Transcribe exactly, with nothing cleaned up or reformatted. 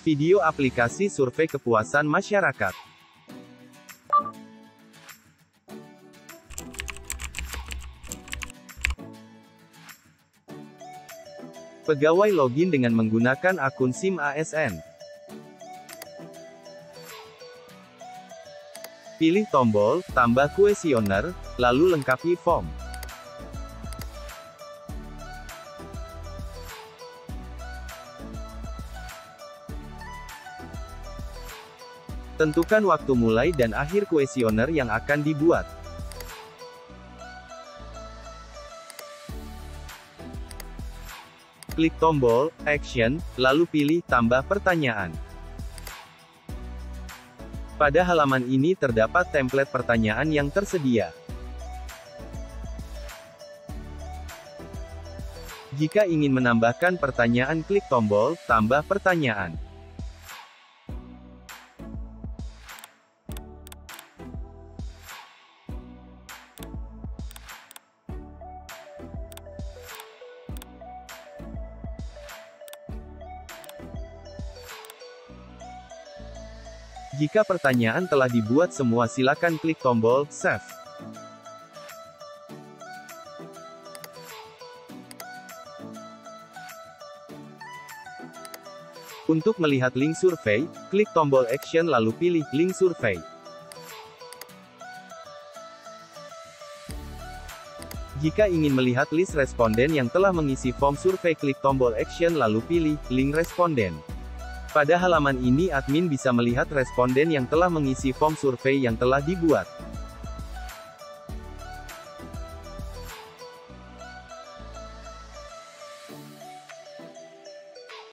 Video aplikasi survei kepuasan masyarakat. Pegawai login dengan menggunakan akun SIM A S N. Pilih tombol tambah kuesioner, lalu lengkapi form. Tentukan waktu mulai dan akhir kuesioner yang akan dibuat. Klik tombol Action, lalu pilih Tambah pertanyaan. Pada halaman ini terdapat template pertanyaan yang tersedia. Jika ingin menambahkan pertanyaan, klik tombol Tambah pertanyaan. Jika pertanyaan telah dibuat semua, silakan klik tombol Save. Untuk melihat link survei, klik tombol Action lalu pilih link survei. Jika ingin melihat list responden yang telah mengisi form survei, klik tombol Action lalu pilih link responden. Pada halaman ini admin bisa melihat responden yang telah mengisi form survei yang telah dibuat.